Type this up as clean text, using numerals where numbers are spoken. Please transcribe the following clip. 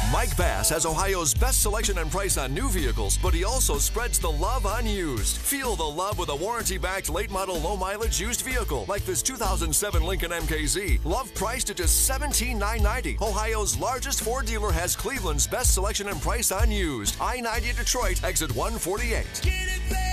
Mike Bass has Ohio's best selection and price on new vehicles, but he also spreads the love on used. Feel the love with a warranty-backed late-model low-mileage used vehicle like this 2007 Lincoln MKZ. Love priced at just $17,990. Ohio's largest Ford dealer has Cleveland's best selection and price on used. I-90 Detroit, exit 148. Get it, baby.